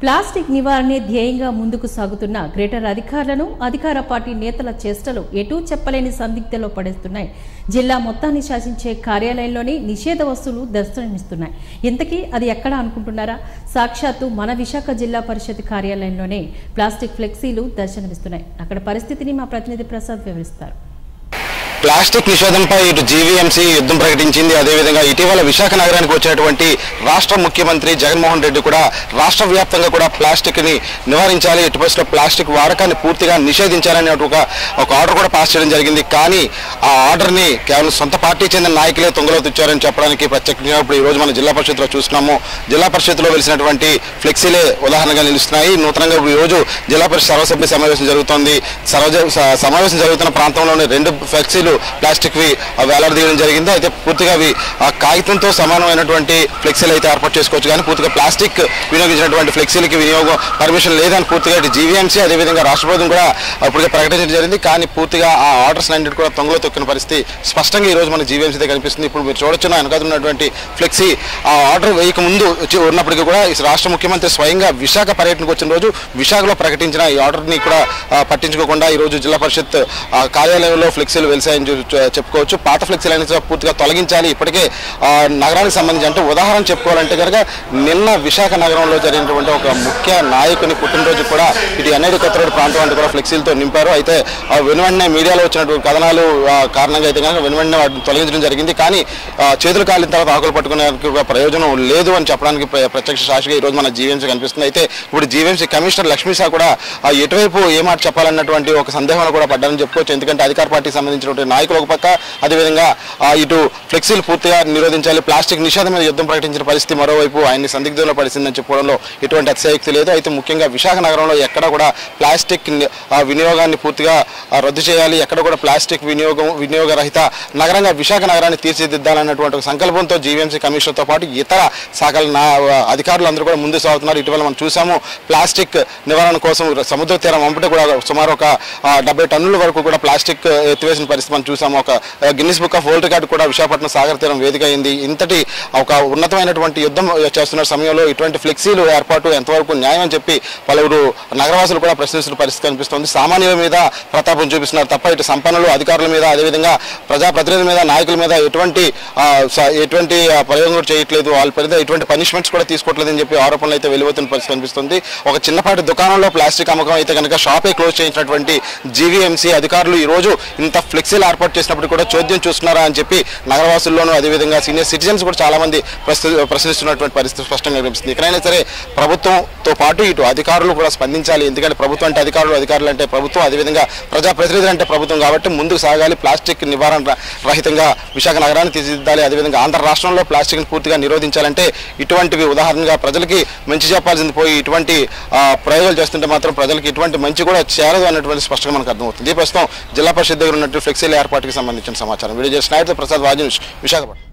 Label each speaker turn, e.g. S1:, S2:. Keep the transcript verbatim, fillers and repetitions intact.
S1: Plastic నివారణే ధ్యేయంగా ముందుకు సాగుతున్న గ్రేటర్ అధికారులను అధికార పార్టీ నేతల చేష్టలు ఎటూ చెప్పలేని సందిగ్ధంలో పడేస్తున్నాయి. జిల్లా మొత్తాన్ని శాసించే కార్యాలయంలోనే నిషేధ వస్తువులు దర్శనమిస్తున్నాయి. ఇంతకీ అది ఎక్కడ అనుకుంటున్నారా? సాక్షాత్తు మన విశాఖ జిల్లా పరిషత్ కార్యాలయంలోనే ప్లాస్టిక్ ఫ్లెక్సీలు దర్శనమిస్తున్నాయి. అక్కడ పరిస్థితిని మా ప్రతినిధి ప్రసాద్ వివరిస్తారు.
S2: ప్లాస్టిక్ నిషేధంపై ఇటు జీవీఎంసీ యుద్ధం ప్రకటించింది. అదేవిధంగా ఇటీవల విశాఖ నగరానికి వచ్చినటువంటి రాష్ట్ర ముఖ్యమంత్రి జగన్మోహన్ రెడ్డి కూడా రాష్ట్ర వ్యాప్తంగా కూడా ప్లాస్టిక్ ని నివారించాలి, ఎట్టి పరిస్థితుల్లో ప్లాస్టిక్ వాడకాన్ని పూర్తిగా నిషేధించాలని ఒక ఒక ఆర్డర్ కూడా పాస్ చేయడం జరిగింది. కానీ ఆ ఆర్డర్ ని కేవలం సొంత పార్టీ చెందిన నాయకులే తొంగలో తెచ్చారని చెప్పడానికి ప్రత్యేకంగా ఇప్పుడు ఈ రోజు మన జిల్లా పరిషత్లో చూస్తున్నాము. జిల్లా పరిషత్లో వెలిసినటువంటి ఫ్లెక్సీలే ఉదాహరణగా నిలుస్తున్నాయి. నూతనంగా ఈ రోజు జిల్లా పరిషత్ సర్వసభ్య సమావేశం జరుగుతోంది. సర్వ సమావేశం జరుగుతున్న ప్రాంతంలోనే రెండు ఫ్లెక్సీలు ప్లాస్టిక్ వి వేలాడదీయడం జరిగింది. అయితే పూర్తిగా అవి ఆ కాగితంతో సమానమైనటువంటి ఫ్లెక్సీలు అయితే ఏర్పాటు చేసుకోవచ్చు, కానీ పూర్తిగా ప్లాస్టిక్ వినియోగించినటువంటి ఫ్లెక్సీలకి వినియోగం పర్మిషన్ లేదని పూర్తిగా జీవీఎంసీ అదేవిధంగా రాష్ట్ర ప్రభుత్వం కూడా అప్పటికే ప్రకటించడం జరిగింది. కానీ పూర్తిగా ఆ ఆర్డర్స్ అన్నింటి కూడా తొంగలో తొక్కిన పరిస్థితి స్పష్టంగా ఈ రోజు మన జీవీఎంసీ కనిపిస్తుంది. ఇప్పుడు మీరు చూడొచ్చు వెనకాదున్నటువంటి ఫ్లెక్సీ ఆ ఆర్డర్ వేయక ముందు ఉన్నప్పటికీ కూడా రాష్ట్ర ముఖ్యమంత్రి స్వయంగా విశాఖ పర్యటనకు వచ్చిన రోజు విశాఖలో ప్రకటించిన ఈ ఆర్డర్ని కూడా పట్టించుకోకుండా ఈ రోజు జిల్లా పరిషత్ కార్యాలయంలో ఫ్లెక్సీలు వెలిసాయని చెప్పుకోవచ్చు. పాత ఫ్లెక్సీలన్నీ పూర్తిగా తొలగించాలి. ఇప్పటికే నగరానికి సంబంధించి అంటే ఉదాహరణ చెప్పుకోవాలంటే కనుక నిన్న విశాఖ నగరంలో జరిగినటువంటి ఒక ముఖ్య నాయకుని పుట్టినరోజు కూడా ఇటు ఎన్ఐడి కొత్తరోడ్ ప్రాంతం అంటే కూడా ఫ్లెక్సీలతో నింపారు. అయితే వెనువెంటనే మీడియాలో వచ్చినటువంటి కథనాలు కారణంగా అయితే కనుక వెనువెంటనే వాటిని తొలగించడం జరిగింది. కానీ చేతులు కాలిన తర్వాత ఆకులు పట్టుకునే ప్రయోజనం లేదు అని చెప్పడానికి ప్రత్యక్ష సాక్షిగా ఈరోజు మన జీవీఎంసీ కనిపిస్తుంది. అయితే ఇప్పుడు జీవీఎంసీ కమిషనర్ లక్ష్మీ షా కూడా ఎటువైపు ఏ మాట చెప్పాలన్నటువంటి ఒక సందేహంలో కూడా పడ్డారని చెప్పుకోవచ్చు. ఎందుకంటే అధికార పార్టీకి సంబంధించినటువంటి నాయకులు ఒక పక్క, అదేవిధంగా ఇటు ఫ్లెక్సీలు పూర్తిగా నిరోధించాలి, ప్లాస్టిక్ నిషేధం మీద యుద్ధం ప్రకటించిన పరిస్థితి మరోవైపు ఆయన్ని సందిగ్ధంలో పడిసిందని చెప్పుకోవడంలో ఎటువంటి అతిశయోక్తి లేదు. అయితే ముఖ్యంగా విశాఖ నగరంలో ఎక్కడ కూడా ప్లాస్టిక్ వినియోగాన్ని పూర్తిగా రద్దు చేయాలి, ఎక్కడ కూడా ప్లాస్టిక్ వినియోగం వినియోగ రహిత నగరంగా విశాఖ నగరాన్ని తీర్చిదిద్దాలన్నటువంటి ఒక సంకల్పంతో జీవీఎంసీ కమిషనర్తో పాటు ఇతర శాఖల అధికారులు అందరూ కూడా ముందు సాగుతున్నారు. ఇటీవల మనం చూసాము ప్లాస్టిక్ నివారణ కోసం సముద్ర తీరం వెంబడి కూడా సుమారు ఒక డెబ్బై టన్నుల వరకు కూడా ప్లాస్టిక్ ఎత్తివేసిన పరిస్థితి మనం చూసాము. ఒక Guinness book of world record కూడా విశాఖపట్నం సాగర్ తీరం వేదిక అయింది. ఇంతటి ఒక ఉన్నతమైనటువంటి యుద్ధం చేస్తున్న సమయంలో ఇటువంటి ఫ్లెక్సీలు ఏర్పాటు ఎంతవరకు న్యాయం అని చెప్పి పలువురు నగరవాసులు కూడా ప్రశ్నిస్తున్న పరిస్థితి కనిపిస్తోంది. సామాన్యుల మీద ప్రతాపం చూపిస్తున్నారు తప్ప ఇటు సంపన్నులు అధికారుల మీద అదేవిధంగా ప్రజాప్రతినిధుల మీద నాయకుల మీద ఎటువంటి ఎటువంటి ప్రయోగం కూడా చేయట్లేదు, వాళ్ళ మీద ఎటువంటి పనిష్మెంట్స్ కూడా తీసుకోవట్లేదని చెప్పి ఆరోపణలు అయితే వెలువతున్న పరిస్థితి కనిపిస్తుంది. ఒక చిన్నపాటి దుకాణంలో ప్లాస్టిక్ అమ్మకం అయితే కనుక షాపే క్లోజ్ చేయించినటువంటి జీవీఎంసీ అధికారులు ఈ రోజు ఇంత ఫ్లెక్సీలు ఏర్పాటు చేసినప్పుడు కూడా చోద్యం చూస్తున్నారా అని చెప్పి నగరవాసుల్లోనూ అదేవిధంగా సీనియర్ సిటిజన్స్ కూడా చాలా మంది ప్రశ్నిస్తున్నటువంటి పరిస్థితి స్పష్టంగా కనిపిస్తుంది. ఎక్కడైనా సరే ప్రభుత్వంతో పాటు ఇటు అధికారులు కూడా స్పందించాలి. ఎందుకంటే ప్రభుత్వం అంటే అధికారులు, అధికారులు అంటే ప్రభుత్వం, అదేవిధంగా ప్రజాప్రతినిధులు అంటే ప్రభుత్వం కాబట్టి ముందుకు సాగాలి. ప్లాస్టిక్ నివారణ రహితంగా విశాఖ నగరాన్ని తీర్చిదిద్దాలి. అదేవిధంగా ఆంధ్ర రాష్ట్రంలో ప్లాస్టిక్ని పూర్తిగా నిరోధించాలంటే ఇటువంటివి ఉదాహరణగా ప్రజలకి మంచి చెప్పాల్సింది పోయి ఇటువంటి ప్రయోగాలు చేస్తుంటే మాత్రం ప్రజలకు ఇటువంటి మంచి కూడా చేరదు అన్నటువంటి స్పష్టంగా మనకు అర్థమవుతుంది. ఈ ప్రస్తుతం జిల్లా పరిషత్ దగ్గర ఉన్నట్టు ఫ్లెక్సీల ఏర్పాటుకి సంబంధించిన సమాచారం వీడియో చేసిన ప్రసాద్ వాజీ విశాఖపట్నం.